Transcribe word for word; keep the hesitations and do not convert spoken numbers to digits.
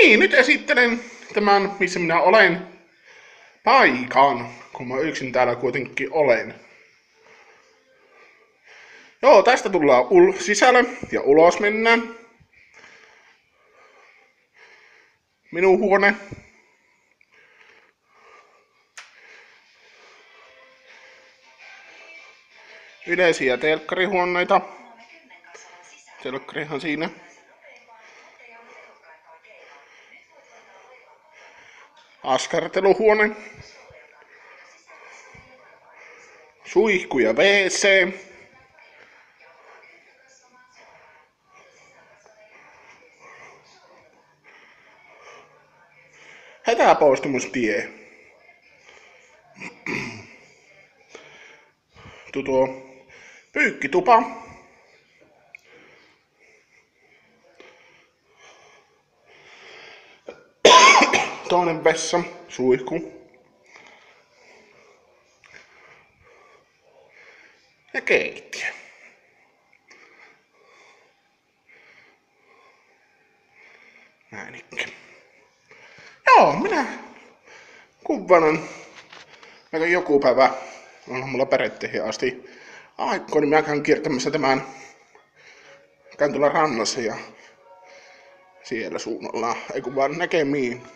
Niin, nyt esittelen tämän, missä minä olen, paikan, kun mä yksin täällä kuitenkin olen. Joo, tästä tullaan ul- sisälle ja ulos mennään. Minun huone. Yleisiä telkkarihuoneita. Telkkarihan siinä. Askarteluhuone. Suihku ja wc. Hätäpoistumustie. Tuo pyykkitupa. Toinen vessa, suihku. Ja keittiö. Näin ikään. Joo, minä kuvanan aika joku päivä onhan mulla peritteihin asti aikoo, niin mä käyn kiertämässä tämän. Käyn tuolla rannassa ja siellä suunnalla, ei kun vaan näkemiin.